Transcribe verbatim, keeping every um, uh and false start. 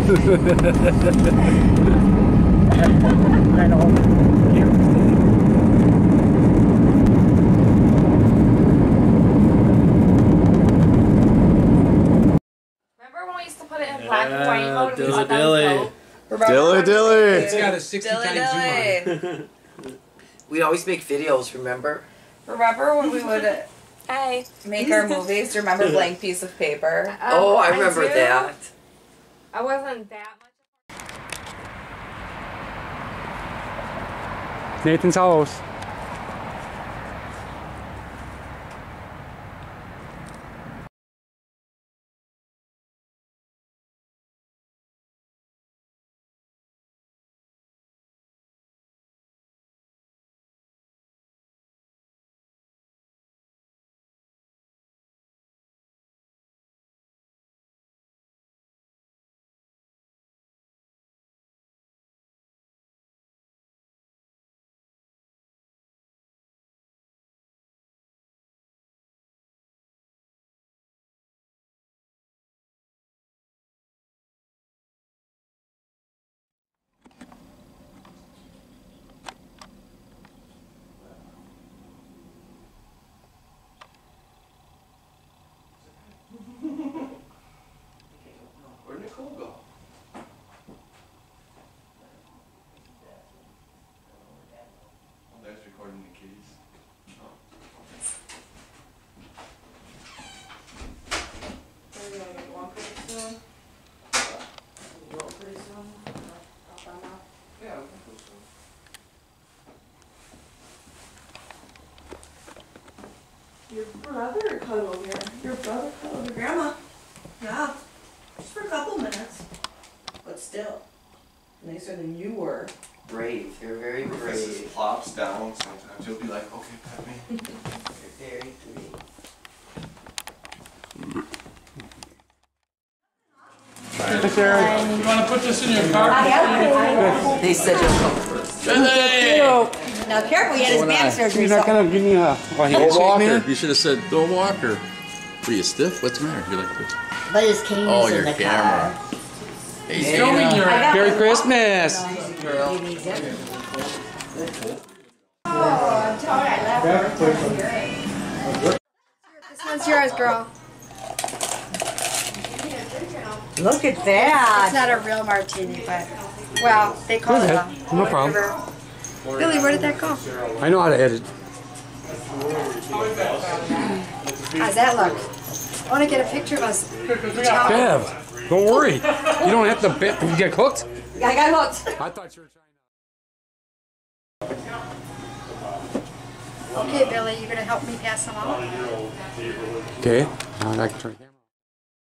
I know. Remember when we used to put it in black and white mode? Dilly dilly. Dilly dilly. It's got a sixty Dilly times zoom on it. dilly. We'd always make videos, remember? Remember when we would Hey. make our movies? Remember Blank Piece of Paper? Um, Oh, I remember do. that. I wasn't that much. Nathan's house. Where'd Nicole go? That's recording the kitties. Are you gonna get one pretty soon? Roll pretty soon? I'll find out. Yeah, I think so. Your brother cuddled over here. Your brother cuddled your grandma. Yeah. Just for a couple minutes. But still. Nicer than you were. Brave. You're very Rufus brave. plops down sometimes. He'll be like, okay, pet me. You're very brave. Hey, Sarah. You want to put this in your car? They said just come first. Hey! Now careful, he had his back surgery. You're not So. gonna give me a... Oh, he Don't was walk me? her. You should have said, don't walk her. Were you stiff? What's the matter? You're like this. But his cane Oh, was in your the camera. car. Hey, Filming your Merry Christmas! He needs it. This one's yours, girl. Look at It's that. not a real martini, but, well, they call it Okay, a. no problem. Billy, where did that go? I know how to edit. How's that look? I want to get a picture of us. Bev, don't worry. You don't have to... Be you get cooked? I got hooked. I thought you were trying to... Okay, Billy, you're going to help me pass them out? Okay, now I can turn it.